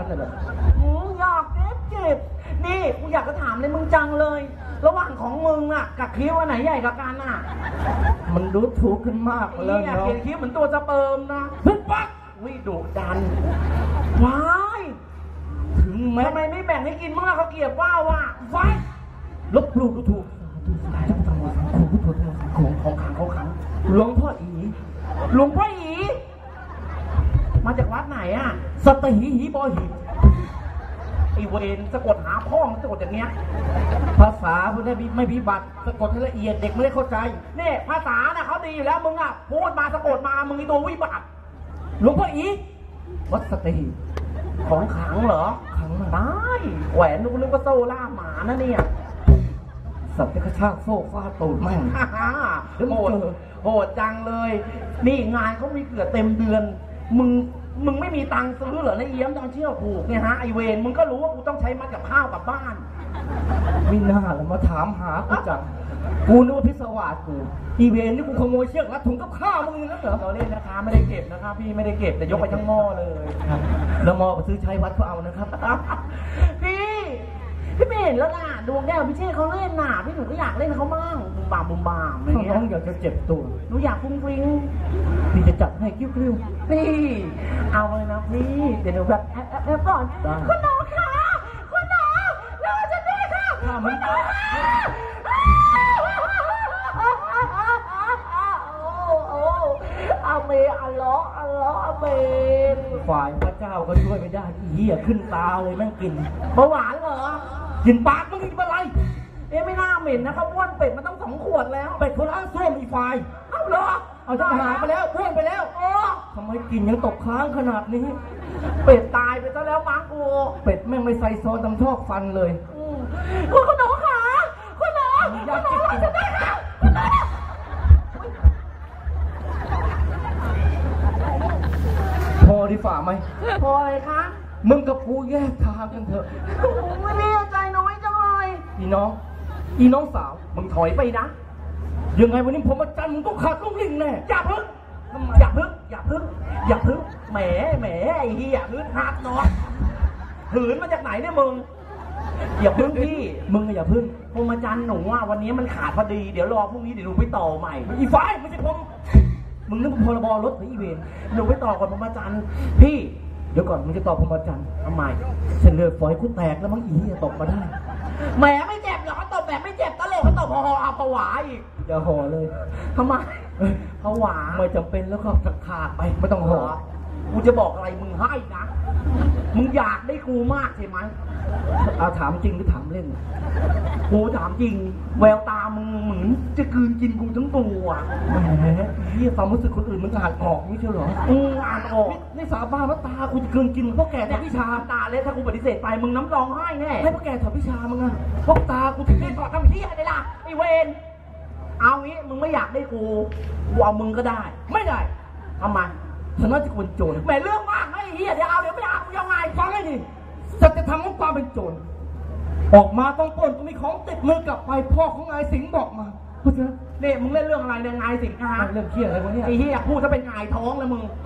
นั้นเลยอยากเจ็บนี่กูอยากจะถามเลยมึงจังเลยระหว่างของมึงน่ะกับคิ้วอันไหนใหญ่กว่ากันน่ะมันดูถูกขึ้นมากเลยเนาะเขียนคิ้วเหมือนตัวจะเปิมนะปึ๊บปั๊กวิดุดันว้ายถึงแม้ทำไมไม่แบ่งให้กินมั่งล่ะเขาเกลียดว่าว้ายลบหลู่ดูถูกตายแล้วทำไมของขังหลวงพ่ออีมาจากวัดไหนอ่ะสตหีบอหีไอเวนสะกดหาพ่อมันสะกดอย่างเงี้ยภาษาพวกนี้ไม่พิบัติสะกดให้ละเอียดเด็กไม่ได้เข้าใจนี่ภาษาน่ะเขาดีอยู่แล้วมึงอ่ะพูดมาสะกดมามึงตัววิบัติหลวงพ่ออีวัดสตหีของขังเหรอขังตายแหวนนึกว่าโซ่ล่าหมานะเนี่ยสัตว์ที่กระชากโซ่ฟาดตูดแม่งโหดจังเลยนี่งานเขามีเกือบเต็มเดือนมึงไม่มีตังค์ซื้อเหรอในเอี้ยมต้องเชี่ยวผูกเนี่ยฮะไอเวนมึงก็รู้ว่ากูต้องใช้มัดกับข้าวกับบ้านไม่น่าเลยมาถามหากูจังกูนึกว่าพิศวาสกูอีเวนนี่กูขโมยเชือกรัดถุงกับข้าวมึงนะเหรอเราเล่นนะคะไม่ได้เก็บนะคะพี่ไม่ได้เก็บแต่ยกไปทั้งหม้อเลยแล้วหม้อไปซื้อใช้วัดเขาเอานะครับพี่ไม่เห็นแล้วน่ะดวงแก้วพี่เช่เขาเล่นน่ะพี่หนูก็อยากเล่นเขาบ้างบุมบามอะไรเงี้ยน้องอยากจะเจ็บตัวหนูอยากฟุ้งฟิ้งพี่จะจัดให้กิ้วพี่เอาเลยนะพี่เดี๋ยวหนูแบบแอบก่อนคุณน้องค่ะคุณน้องรอฉันด้วยค่ะคุณน้องอาเมอัลเลาะอาเมนฝ่ายพระเจ้าก็ช่วยไม่ได้เหี้ยขึ้นตาเลยแม่งกินเบาหวานเหรอกินปากมึงกินอะไรไม่น่าเหม็นนะครับบ้วนเป็ดมันต้อง2 ขวดแล้วเป็ดคนละส้วมอีฝ่ายเอาเหรอเอาจะหายไปแล้วบ้วนไปแล้วทำไมกินยังตกค้างขนาดนี้เป็ดตายไปซะแล้วมั้งกูเป็ดแม่งไม่ใส่ซอสตำชอกฟันเลยคุณน้องค่ะคุณน้องอยากกินจะได้ค่ะคุณน้องพอดีฝ่าไหมพอเลยคะมึงกับกูแยกทางกันเถอะไม่แน่ใจน้อยจังเลยอีน้องสาวมึงถอยไปนะยังไงวันนี้ผมมาจันมึงต้องขาดต้องลิ่งแน่อย่าพึ่งแหมไอ้เหี้ยหืนหักนอนหืนมาจากไหนเนี่ยมึงอย่าพึ่งพี่มึงอย่าพึ่งพรหมจรรย์หนูว่าวันนี้มันขาดพอดีเดี๋ยวรอพรุ่งนี้เดี๋ยวหนูไปต่อใหม่อีฝ่ายไม่ใช่ผมมึงนึกว่าพรบรถหรืออีเวนหนูไปต่อก่อนพรหมจรรย์พี่เดี๋ยวก่อนมึงจะตอบพรหมจรรย์ทำไมเส้นเลือดฝอยกูแตกแล้วมั้งอีจะตกมาได้แหมไม่เจ็บหรอกเขาตบแบบไม่เจ็บตลกเขาตบพอผวาอีกอย่าห่อเลยทำไมผวาไม่จำเป็นแล้วก็ขาดไปไม่ต้องห่อกูจะบอกอะไรมึงให้นะมึงอยากได้กูมากใช่ไหมเอาถามจริงหรือถามเล่นกูถามจริงแววตามึงเหมือนจะกลืนกินกูทั้งตัวแหมเหี้ยความรู้สึกคนอื่นมึงอ่านออกนี่ใช่เหรออ่านออกนี่สาบานว่าตากูจะกลืนกินพวกแก่ถอดวิชาตาเลยถ้ากูปฏิเสธไปมึงน้ำรองให้แน่ให้พวกแก่ถอดวิชามึงอะพวกตากูจะกินถอดทำที่อะไรล่ะไอเวนเอางี้มึงไม่อยากได้กูเอามึงก็ได้ไม่ได้ทำไมฉันน่าจะเป็นโจรแหมเรื่องมากไอ้เหี้ยเดี๋ยวเอาเดี๋ยวไม่เอายังไงฟังให้ดิจะทำของความเป็นโจรออกมาต้องปล้นต้องมีของติดมือกลับไปพ่อของนายสิงห์บอกมาพูดเถอะเนี่ยมึงเล่นเรื่องอะไรเนี่ยนายสิงห์นะฮะเรื่องเหี้ยอะไรวะเนี่ยไอ้เหี้ยพูดถ้าเป็นนายท้องแล้วมึง